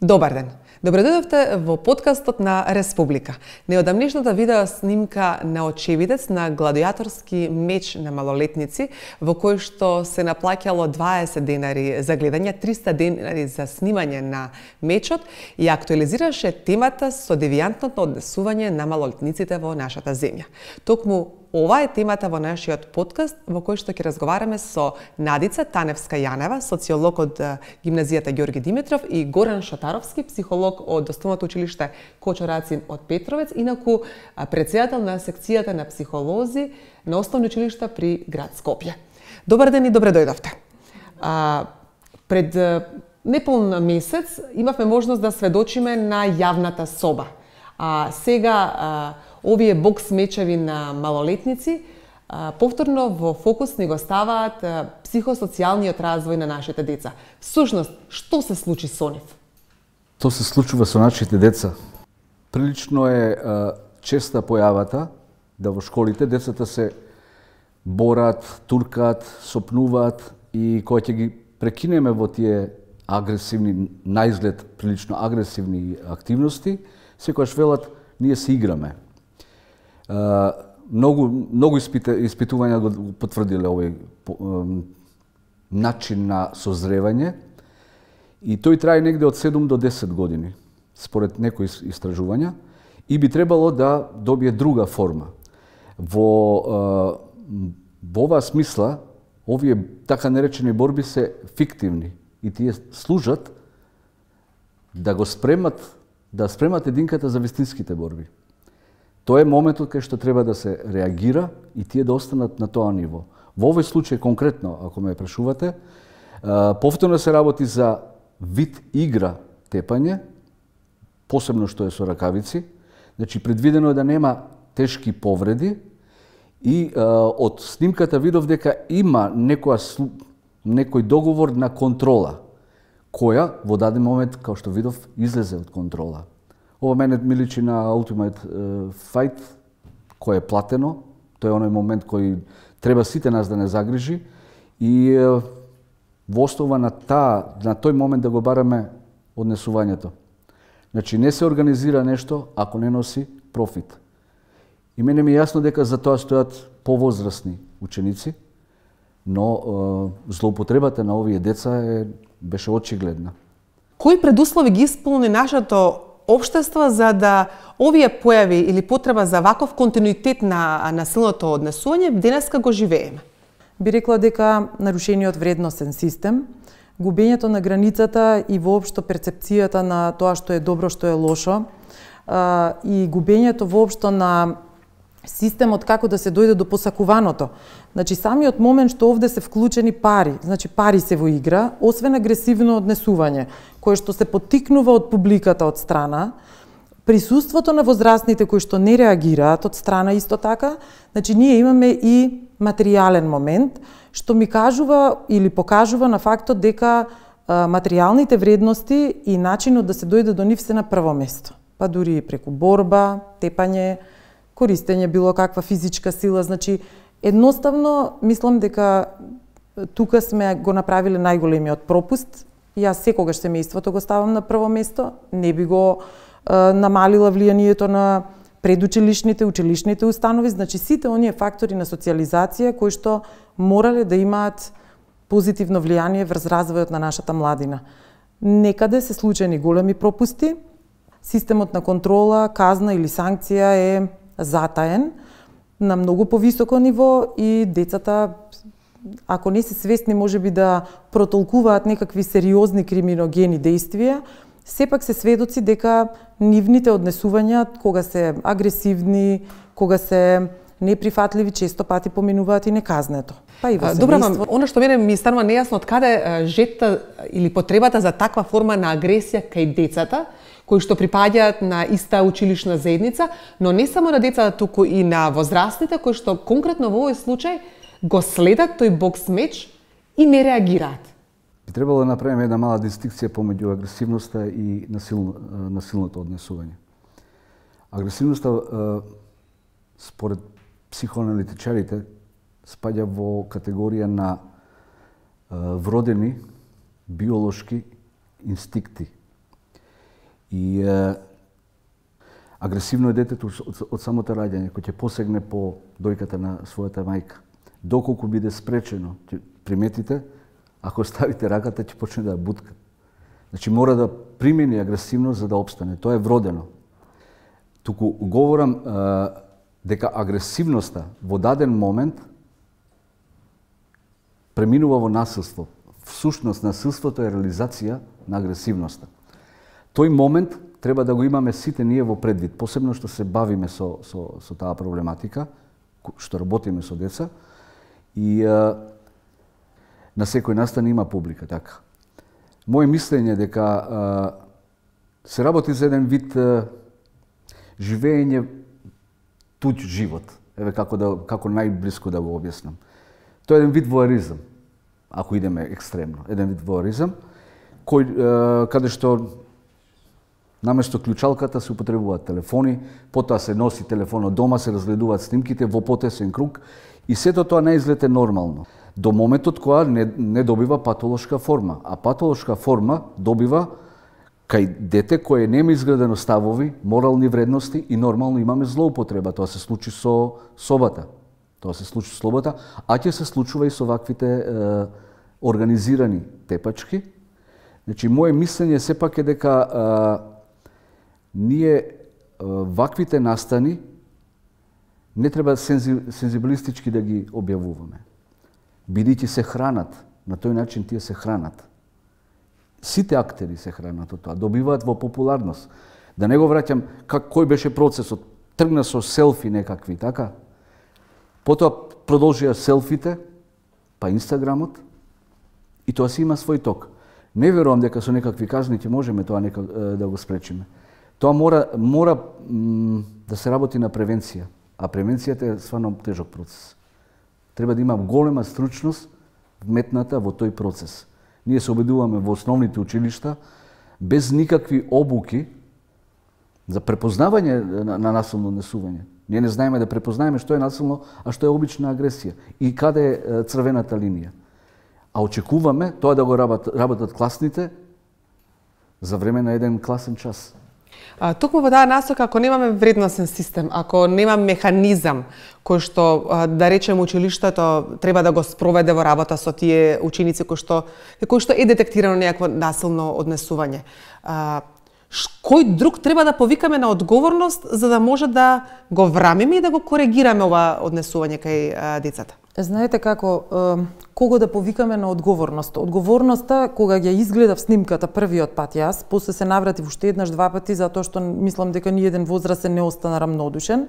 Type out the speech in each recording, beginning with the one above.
Добар ден! Добре дојдовте во подкастот на Республика. Неодамнешната видео снимка на очевидец на гладиаторски меч на малолетници, во кој што се наплаќало 20 денари за гледање, 300 денари за снимање на мечот и актуализираше темата со девијантното однесување на малолетниците во нашата земја. Токму ова е темата во нашиот подкаст, во кој што ќе разговараме со Надица Таневска-Јанева, социолог од гимназијата Ѓорги Димитров, и Горан Шотаровски, психолог од Основното училиште Кочо Рацин од Петровец, инаку претседател на секцијата на психолози на Основно училиште при град Скопје. Добар ден и добре дојдовте. Пред неполн месец имавме можност да сведочиме на јавната соба. Сега овие бокс мечеви на малолетници повторно во фокус ни го ставаат психосоцијалниот развој на нашите деца. Всушност, што се случи со нив? Тоа се случува со нашите деца. Прилично е честа појавата да во школите децата се борат, туркаат, сопнуваат и кога ќе ги прекинеме во тие агресивни, наизглед прилично агресивни активности, секогаш велат ние се играме. Многу испитувања го потврдиле овој начин на созревање и тој трае негде од 7 до 10 години, според некои истражувања, и би требало да добие друга форма. Во оваа смисла, овие така наречени борби се фиктивни и тие служат да го спремат единката за вистинските борби. Тоа е моментот кај што треба да се реагира и тие да останат на тоа ниво. Во овој случај конкретно, ако ме прашувате, повторно се работи за вид игра тепање, посебно што е со ракавици. Значи, предвидено е да нема тешки повреди и од снимката видов дека има некој договор на контрола, која во даден момент, као што видов, излезе од контрола. Ова мене ми личи на Ultimate Fight, кој е платено. Тој е оној момент кој треба сите нас да не загрижи и во основа на тој момент да го бараме однесувањето. Значи, не се организира нешто ако не носи профит. И мене ми е јасно дека за тоа стојат повозрасни ученици, но злоупотребата на овие деца беше очигледна. Кои предуслови ги исполни нашето општество за да овие појави или потреба за ваков континуитет на насилното однесување денеска го живееме? Би рекла дека нарушениот вредносен систем, губењето на границата и воопшто перцепцијата на тоа што е добро, што е лошо, и губењето воопшто на системот како да се дојде до посакуваното. Значи, самиот момент што овде се вклучени пари, значи пари се во игра, освен агресивно однесување, кое што се поттикнува од публиката од страна, присуството на возрастните кои што не реагираат од страна исто така, значи ние имаме и материјален момент, што ми кажува или покажува на фактот дека материјалните вредности и начинот да се дојде до нив се на прво место. Па дури и преку борба, тепање, користење било каква физичка сила, значи едноставно мислам дека тука сме го направиле најголемиот пропуст. Јас секогаш семејството го ставам на прво место, не би го намалила влијанието на предучилишните, училишните установи, значи сите оние фактори на социјализација кои што морале да имаат позитивно влијание врз развојот на нашата младина. Некаде се случени големи пропусти, системот на контрола, казна или санкција е затаен на многу повисоко ниво и децата, ако не се свесни можеби да протолкуваат некакви сериозни криминогени дејствија, сепак се сведоци дека нивните однесувања, кога се агресивни, кога се неприфатливи, често пати поминуваат и неказнето. Па и во семејство. Она што мене ми станува нејасно од каде жетта или потребата за таква форма на агресија кај децата, кои што припаѓаат на иста училишна заедница, но не само на децата, туку и на возрастните, кои што конкретно во овој случај го следат тој бокс меч и не реагираат. Би требало да направиме една мала дистинкција помеѓу агресивноста и насилното однесување. Агресивноста, според психоаналитичарите, спаѓа во категорија на вродени биолошки инстикти. И агресивно е детето од самото раѓање, кој ќе посегне по дојката на својата мајка. Доколку биде спречено, приметите, ако ставите раката, ќе почне да ја бутка. Значи мора да примени агресивност за да обстане. Тоа е вродено. Туку говорам дека агресивноста во даден момент преминува во насилство. Всушност насилството е реализација на агресивноста. Тој момент треба да го имаме сите ние во предвид, посебно што се бавиме со таа проблематика, што работиме со деца и на секој настан има публика, така. Моje мислење дека се работи за еден вид живење туѓ живот. Еве како најблиско да го објаснам. Тоа е еден вид воеризам, ако идеме екстремно. Еден вид воеризам, каде што наместо клучалката се употребуваат телефони, потоа се носи телефонот дома, се разгледуваат снимките во потесен круг и сето тоа не изгледа нормално. До моментот кога не добива патолошка форма. А патолошка форма добива кај дете кое нема изградено ставови, морални вредности и нормално имаме злоупотреба. Тоа се случи со собата. Тоа се случи со слобода, а ќе се случува и со ваквите организирани тепачки. Значи, моje мислење сепак е дека ние ваквите настани не треба сензибилистички да ги објавуваме. Бидејќи се хранат, на тој начин тие се хранат. Сите актери се хранат од тоа, добиваат во популарност. Да не го враќам кој беше процесот, тргна со селфи некакви, така? Потоа продолжија селфите, па Инстаграмот, и тоа си има свој ток. Не верувам дека со некакви казни ќе можеме тоа да го спречиме. Тоа мора да се работи на превенција, а превенцијата е стварно тежок процес. Треба да има голема стручност вметната во тој процес. Ние се обидуваме во основните училишта без никакви обуки за препознавање на насилно однесување. Ние не знаеме да препознаеме што е насилно, а што е обична агресија и каде е црвената линија. А очекуваме тоа да го работат класните за време на еден класен час. Токму во таа насока, ако немаме вредносен систем, ако нема механизам кој што, да речем, училиштето треба да го спроведе во работа со тие ученици кои што е детектирано некакво насилно однесување, кој друг треба да повикаме на одговорност за да може да го врамиме и да го коригираме ова однесување кај децата? Знаете како, кого да повикаме на одговорност? Одговорноста, кога ја изгледав снимката првиот пат јас, после се навратив уште еднаш, два пати, затоа што мислам дека ни еден возрастен не остана рамнодушен,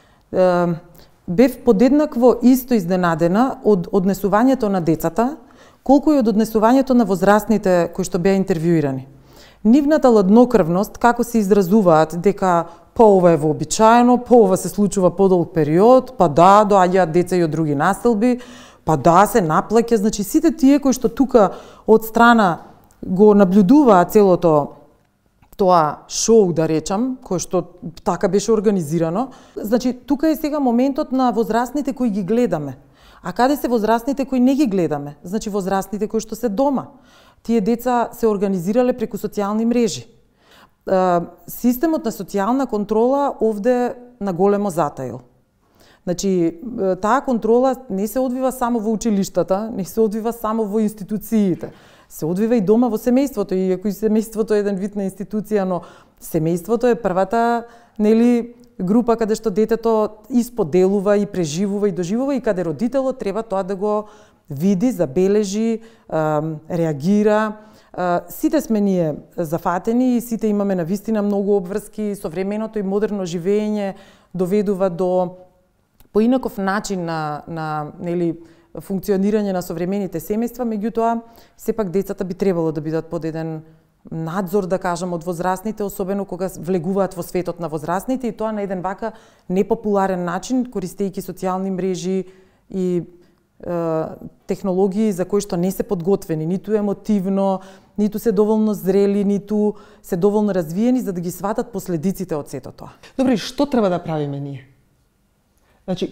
бев подеднакво исто изненадена од однесувањето на децата, колку и од однесувањето на возрастните кои што беа интервјуирани. Нивната ладнокрвност, како се изразуваат дека па ова е вообичаено, па ова се случува подолг период, па да, доаѓаат деца и од други населби, па да, се наплаќа, значи сите тие кои што тука од страна го наблюдуваат целото тоа шоу, да речам, кој што така беше организирано, значи тука е сега моментот на возрастните кои ги гледаме. А каде се возрастните кои не ги гледаме? Значи возрастните кои што се дома. Тие деца се организирале преку социјални мрежи. Системот на социјална контрола овде на големо затаил. Значи, таа контрола не се одвива само во училиштата, не се одвива само во институциите. Се одвива и дома во семејството, иако и семејството е еден вид на институција, но семејството е првата, нели, група каде што детето исподелува и преживува и доживува и каде родителот треба тоа да го види, забележи, реагира. Сите сме ние зафатени и сите имаме навистина многу обврски, современото и модерно живење доведува до поинаков начин на нели функционирање на современите семејства, меѓутоа сепак децата би требало да бидат под еден надзор, да кажам, од возрастните, особено кога влегуваат во светот на возрастните и тоа на еден вака непопуларен начин, користејќи социјални мрежи и технологии за кои што не се подготвени, ниту емотивно, ниту се доволно зрели, ниту се доволно развиени за да ги сватат последиците од сето тоа. Добре, што треба да правиме ние? Значи,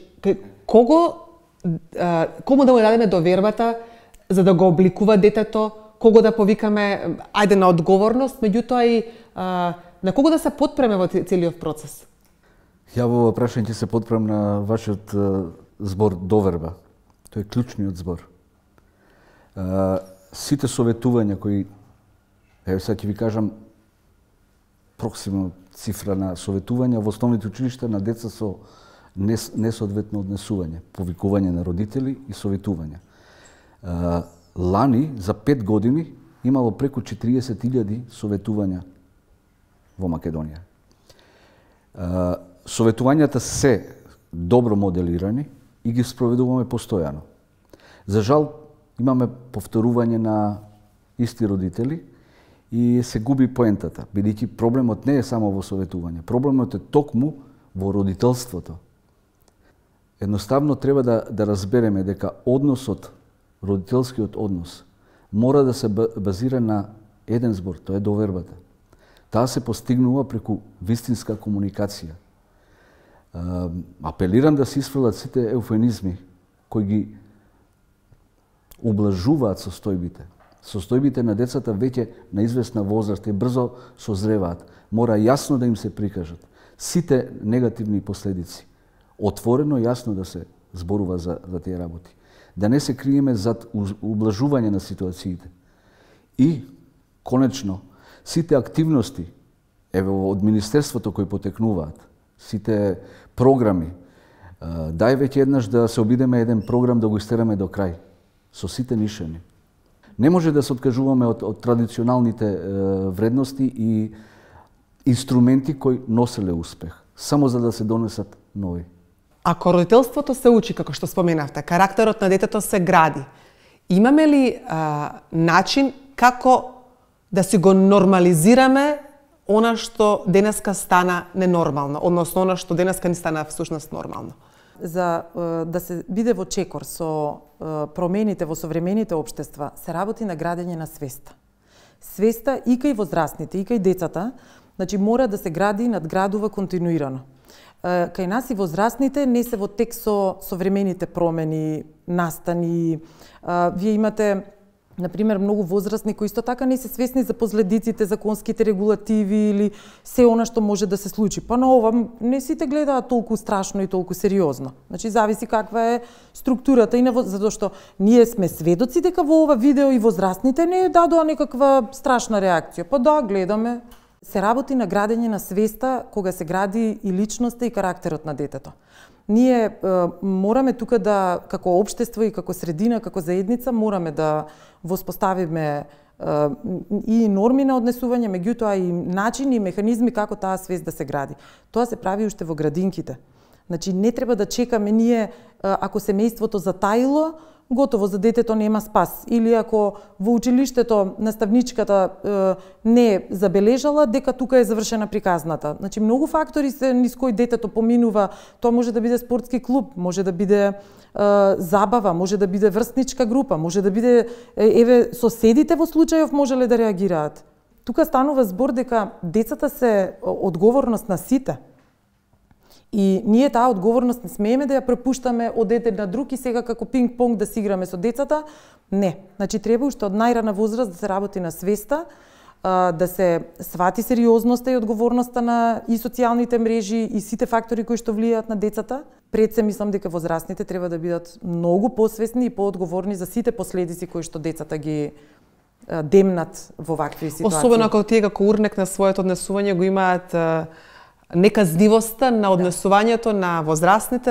кому да му дадеме довербата за да го обликува детето, кого да повикаме, ајде на одговорност, меѓутоа и На кого да се потпреме во целиот процес? Ја во прашање ќе се потпрем на вашиот збор доверба. Тој е клучниот збор. Сите советувања кои, еве сега ќе ви кажам проксимно цифра на советувања во основните училишта на деца со несоодветно однесување, повикување на родители и советувања. Лани за 5 години имало преку 40.000 советувања во Македонија. Советувањата се добро моделирани и ги спроведуваме постојано. За жал, имаме повторување на исти родители и се губи поентата, бидејќи проблемот не е само во советување, проблемот е токму во родителството. Едноставно треба да разбереме дека односот, родителскиот однос, мора да се базира на еден збор, тоа е довербата. Таа се постигнува преку вистинска комуникација. Апелирам да се исфрлат сите еуфемизми кои ги ублажуваат состојбите. Состојбите на децата веќе на известна возраст и брзо созреваат. Мора јасно да им се прикажат сите негативни последици. Отворено јасно да се зборува за тие работи. Да не се криеме зад ублажување на ситуациите. И, конечно, сите активности, еве од Министерството кои потекнуваат, сите програми, дај веќе еднаш да се обидеме еден програм да го истераме до крај, со сите нишани. Не може да се откажуваме од традиционалните вредности и инструменти кои носеле успех, само за да се донесат нови. Ако родителството се учи, како што споменавте, карактерот на детето се гради, имаме ли начин како да си го нормализираме она што денеска стана ненормално, односно она што денеска ни стана всушност нормално? За да се биде во чекор со промените во современите општества, се работи на градење на свеста. Свеста и кај возрастните, и кај децата, значи мора да се гради и надградува континуирано. Кај нас и возрастните не се во тек со современите промени, настани. Вие имате, например, многу возрастни кои исто така не се свесни за последиците, законските регулативи или се она што може да се случи. Па на ова не сите гледаат толку страшно и толку сериозно. Значи зависи каква е структурата и затоа што ние сме сведоци дека во ова видео и возрастните не дадоа некаква страшна реакција. Па да, гледаме. Се работи на градење на свеста кога се гради и личноста и карактерот на детето. Ние мораме тука да, како општество и како средина, како заедница, мораме да воспоставиме и норми на однесување, меѓутоа и начини и механизми како таа свест да се гради. Тоа се прави уште во градинките. Значи не треба да чекаме ние, ако семејството затаило, готово за детето нема спас. Или ако во училиштето наставничката не забележала дека тука е завршена приказната. Значи многу фактори се низ кои детето поминува. Тоа може да биде спортски клуб, може да биде забава, може да биде врсничка група, може да биде еве соседите во случајов можеле да реагираат. Тука станува збор дека децата се одговорност на сите. И ние таа одговорност не смееме да ја препуштаме од еден на друг и сега како пинг-понг да си играме со децата. Не. Значи треба уште од најрана возраст да се работи на свеста, да се свати сериозноста и одговорноста на и социјалните мрежи и сите фактори кои што влијаат на децата. Пред се мислам дека возрастните треба да бидат многу посвесни и поодговорни за сите последици кои што децата ги демнат во вакви ситуации. Особено ако тие како урнек на своето однесување го имаат неказнивоста на однесувањето на возрастните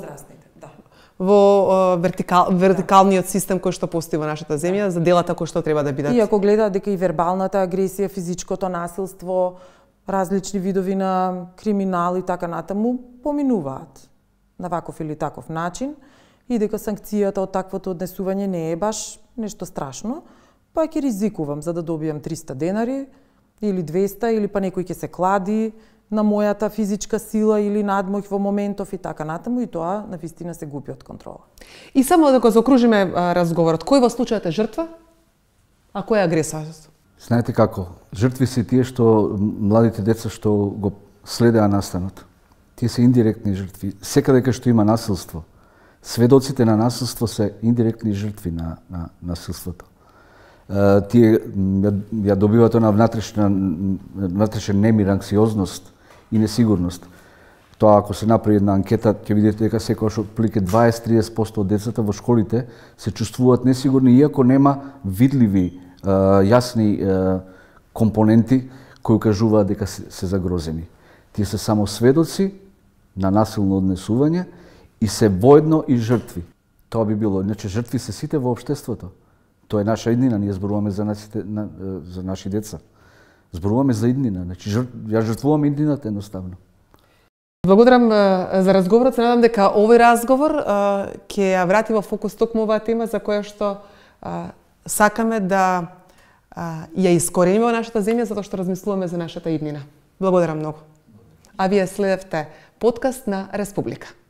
во вертикалниот систем кој што постои во нашата земја за делата кои што треба да бидат. И ако гледаат дека и вербалната агресија, физичкото насилство, различни видови на криминал и така натаму поминуваат на ваков или таков начин и дека санкцијата од таквото однесување не е баш нешто страшно, па ќе ризикувам за да добијам 300 денари или 200 или па некој ќе се клади на мојата физичка сила или надмоќ во моментов и така натаму и тоа на вистина се губи од контрола. И само да го заокружиме разговорот, кој во случајот е жртва, а кој е агресорот? Знаете како, жртви се тие што младите деца што го следеа настанот. Тие се индиректни жртви. Секаде кај што има насилство, сведоците на насилство се индиректни жртви на насилството. тие ја добиваат на внатрешен немир, анксиозност и несигурност. Тоа ако се направи една анкета, ќе видите дека секогаш отприлike 20-30% од децата во школите се чувствуваат несигурни, иако нема видливи, јасни компоненти кои кажуваат дека се загрозени. Тие се само сведоци на насилно однесување и се воедно и жртви. Тоа би било, иначе жртви се сите во општеството. Тоа е наша иднина, ние зборуваме за наши деца. Зборуваме за иднина, значи ја жртвуваме иднината едноставно. Благодарам за разговорот. Се надам дека овој разговор ќе ја врати во фокус токму оваа тема за која што сакаме да ја искорениме во нашата земја, затоа што размислуваме за нашата иднина. Благодарам многу. А вие следевте подкаст на Республика.